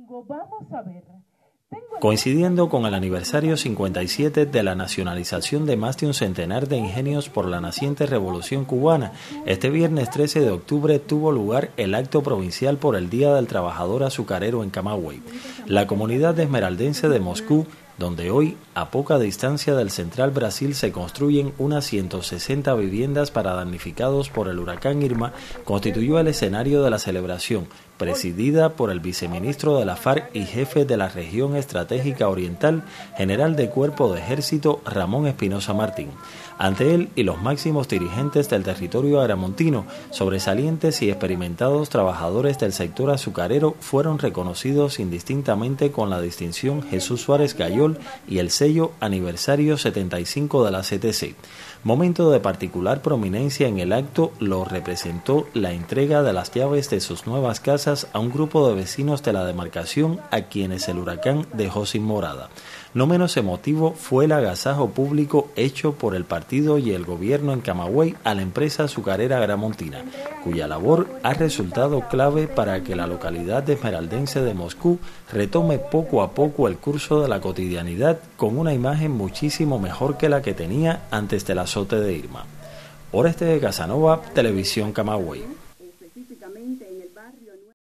domingo, vamos a ver. Coincidiendo con el aniversario 57 de la nacionalización de más de un centenar de ingenios por la naciente Revolución Cubana, este viernes 13 de octubre tuvo lugar el acto provincial por el Día del Trabajador Azucarero en Camagüey. La comunidad esmeraldense de Moscú, donde hoy, a poca distancia del Central Brasil, se construyen unas 160 viviendas para damnificados por el huracán Irma, constituyó el escenario de la celebración, presidida por el viceministro de la FARC y jefe de la región estratégica oriental, general de Cuerpo de Ejército Ramón Espinosa Martín. Ante él y los máximos dirigentes del territorio aramontino, sobresalientes y experimentados trabajadores del sector azucarero fueron reconocidos indistintamente con la distinción Jesús Suárez Gayol y el sello Aniversario 75 de la CTC. Momento de particular prominencia en el acto lo representó la entrega de las llaves de sus nuevas casas a un grupo de vecinos de la demarcación a quienes el huracán dejó sin morada. No menos emotivo fue el agasajo público hecho por el partido y el gobierno en Camagüey a la empresa azucarera aramontina, cuya labor ha resultado clave para que la localidad esmeraldense de Moscú retome poco a poco el curso de la cotidianidad con una imagen muchísimo mejor que la que tenía antes del azote de Irma. Oreste de Casanova, Televisión Camagüey.